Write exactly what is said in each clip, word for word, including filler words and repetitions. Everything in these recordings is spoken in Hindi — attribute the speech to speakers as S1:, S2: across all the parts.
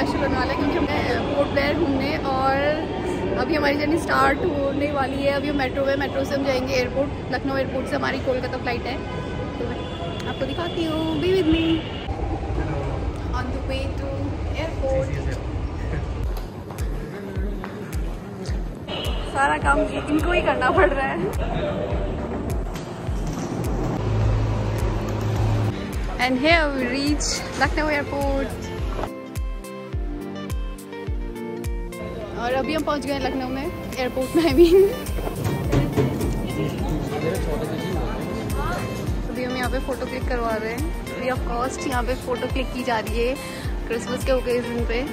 S1: स्पेशल होने वाला है क्योंकि हमने पोर्ट ब्लेयर घूमने और अभी हमारी जर्नी स्टार्ट होने वाली है। अभी हम मेट्रो में मेट्रो से हम जाएंगे एयरपोर्ट, लखनऊ एयरपोर्ट से हमारी कोलकाता फ्लाइट है, तो मैं आपको दिखाती हूँ। Be with me on the way to airport. सारा काम इनको ही करना पड़ रहा है। And here we reach Lucknow airport और अभी हम पहुंच गए लखनऊ में, एयरपोर्ट में। आई मीन अभी हम यहाँ पे फ़ोटो क्लिक करवा रहे हैं। फ्री ऑफ कॉस्ट यहाँ पे फ़ोटो क्लिक की जा रही है क्रिसमस के ओकेजन पे।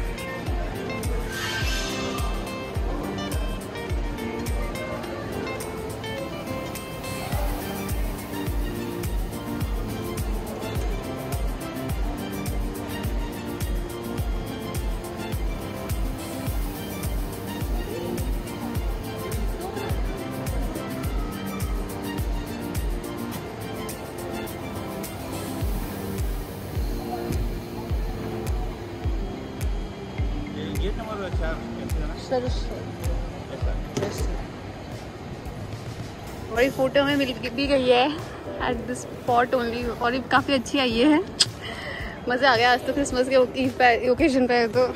S1: बड़ी फोटो में मिल भी गई है एट दिस स्पॉट ओनली, और ये काफ़ी अच्छी आई है। मज़ा आ गया आज तो क्रिसमस के ओकेजन पे। तो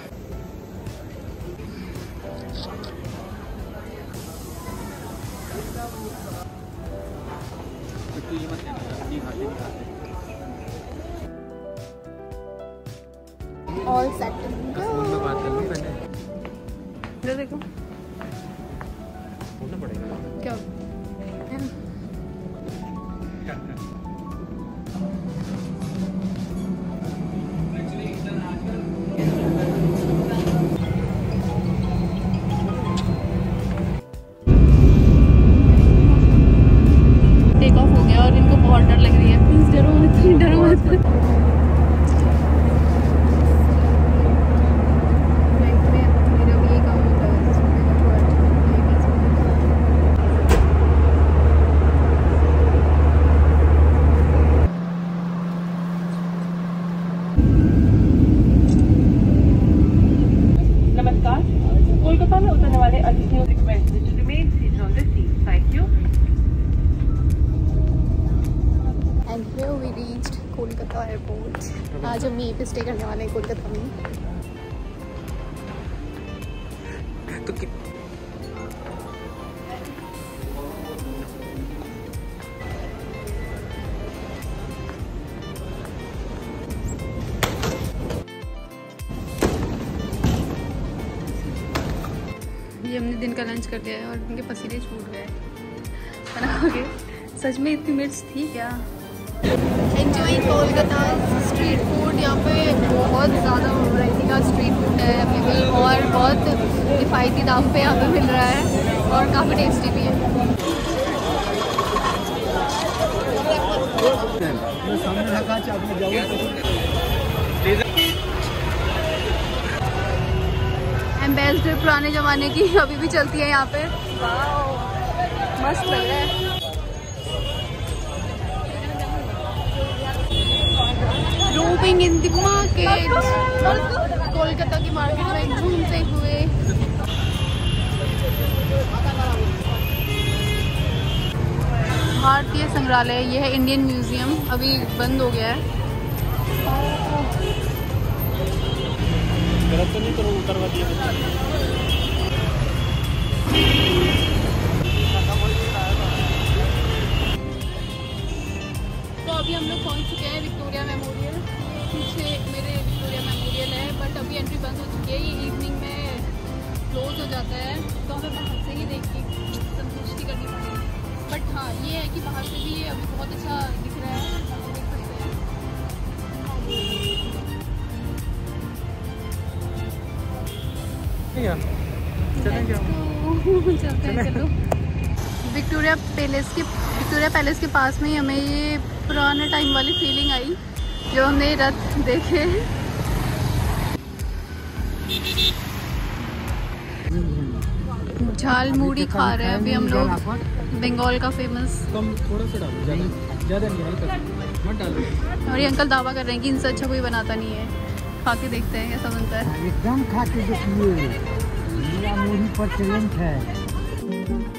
S1: ऑल सेट देखो क्या टेक ऑफ हो गया और इनको बहुत डर लग रही है। प्लीज डरो मत, डरो मत।
S2: कोलकाता में उतरने वाले अतिथियों request to remain seated on the seat, thank you.
S1: And here we reached Kolkata airport. आज हम यहीं पे स्टे करने वाले हैं कोलकाता में। तो ये हमने दिन का लंच कर लिया है और उनके पसीने छूट गए बनाओगे। सच में इतनी मिर्च थी क्या? Enjoying Kolkata street food. यहाँ पे बहुत ज़्यादा वैरायटी का स्ट्रीट फूड है अवेलेबल और बहुत किफ़ायती दाम पे यहाँ पे मिल रहा है और काफ़ी टेस्टी भी है। एम्बेसडर पुराने ज़माने की अभी भी चलती है यहाँ पे। वाओ मस्त लग रहा है। Roaming in the market, Kolkata की मार्केट में घूमते हुए। भारतीय संग्रहालय, यह है इंडियन म्यूजियम, अभी बंद हो गया है।
S3: गलत तो नहीं करो, उतरवा दिए।
S1: तो अभी हम लोग पहुंच चुके हैं विक्टोरिया मेमोरियल। पीछे मेरे विक्टोरिया मेमोरियल है बट अभी एंट्री बंद हो चुकी है। ये इवनिंग में क्लोज हो जाता है तो हमें बाहर से ही देख के संतुष्टि करनी पड़ेगी। बट हाँ ये है कि बाहर से भी ये अभी बहुत अच्छा दिख रहा है, हम देख सकते हैं। चलेंगे चलते हैं चलो। विक्टोरिया पैलेस के विक्टोरिया पैलेस के पास में ही हमें ये पुराने टाइम वाली फीलिंग आई जो हमने रथ देखे। झाल मुड़ी खा रहे हैं अभी हम लोग, बंगाल का फेमस।
S3: कम थोड़ा सा डालो, ज़्यादा ज़्यादा नहीं, हल्का मत डालो।
S1: और ये अंकल दावा कर रहे हैं कि इनसे अच्छा कोई बनाता नहीं है। खा के देखते हैं कैसा बनता है।
S4: एकदम खा के देखिए, मेरा मुड़ी पर टैलेंट है।